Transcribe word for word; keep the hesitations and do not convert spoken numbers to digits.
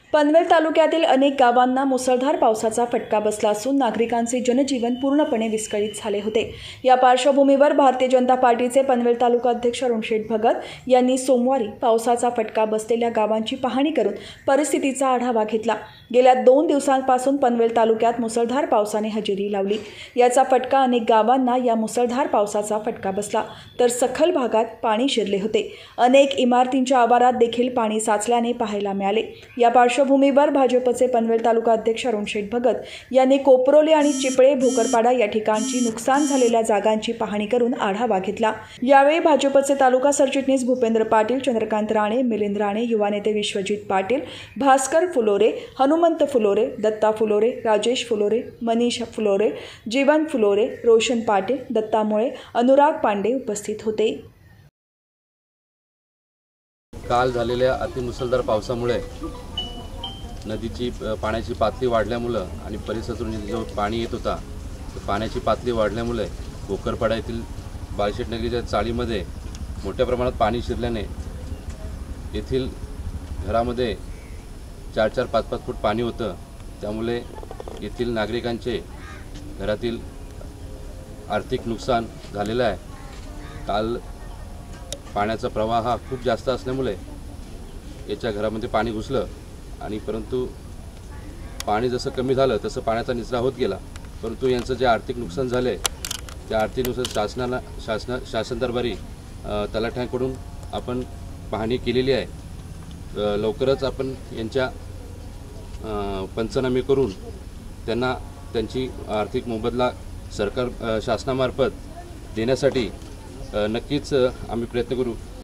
पनवेल तालुक्यातील अनेक गावांना मुसळधार पावसाचा फटका बसला असून नागरिकांचे जनजीवन पूर्णपणे विस्कळीत झाले होते। या पार्श्वभूमीवर भारतीय जनता पार्टीचे पनवेल तालुका अध्यक्ष अरुणशेठ भगत यांनी सोमवारी पावसाचा फटका बसलेल्या गावांची पाहणी करून परिस्थितीचा आढावा घेतला। गेल्या दोन दिवसांपासून पनवेल तालुक्यात मुसळधार पावसाने हजेरी लावली। याचा फटका अनेक गावांना या मुसळधार पावसाचा फटका बसला, तर सखल भागात पाणी शिरले होते। अनेक इमारतींच्या आवारात देखील पाणी साचल्याने पाहायला मिळाले। या पार्श्वभूमीवर भाजपचे पनवेल तालुका अध्यक्ष अरुणशेठ भगत यांनी कोपरोली आणि चिपळे भोकरपाडा या ठिकाणची नुकसान झालेल्या जागांची पाहणी करून आढावा घेतला। यावेळी भाजपचे तालुका सरचिटणीस भूपेंद्र पाटील, चंद्रकांत राणे, मिलिंद राणे, युवा नेते विश्वजित पाटील, भास्कर फुलोरे, हनुमंत फुलोरे, दत्ता फुलोरे, राजेश फुलोरे, मनीष फुलोरे, जीवन फुलोरे, रोशन पाटील, दत्ता मुळे, अनुराग पांडे उपस्थित होते। काल झालेल्या अतिमुसळधार पावसामुळे नदीची पाण्याची पातळी वाढल्यामुळे आणि परिसरातून जो पाणी येत होता तर पाण्याची पातळी वाढल्यामुळे भोकरपाडा येथील बाळशेठ नगरीच्या चाळीमध्ये मोठ्या प्रमाणात पाणी शिरल्याने येथील घरामध्ये चार चार पाच पाच फूट पाणी होतं। त्यामुळे येथील नागरिकांचे घरातील आर्थिक नुकसान झालेलं आहे। काल पाण्याचा प्रवाह हा खूप जास्त असल्यामुळे याच्या घरामध्ये पाणी घुसलं आणि परंतु पाणी जसं कमी झालं तसं पाण्याचा निचरा होत गेला। परंतु यांचं जे आर्थिक नुकसान झाले त्या आर्थिक नुकसान शासनाला शासना शासन दरबारी तलाठ्यांकडून आपण पाहणी केलेली आहे। लवकरच आपण यांच्या पंचनामे करून त्यांना त्यांची आर्थिक मोबदला सरकार शासनामार्फत देण्यासाठी नक्कीच आम्ही प्रयत्न करू।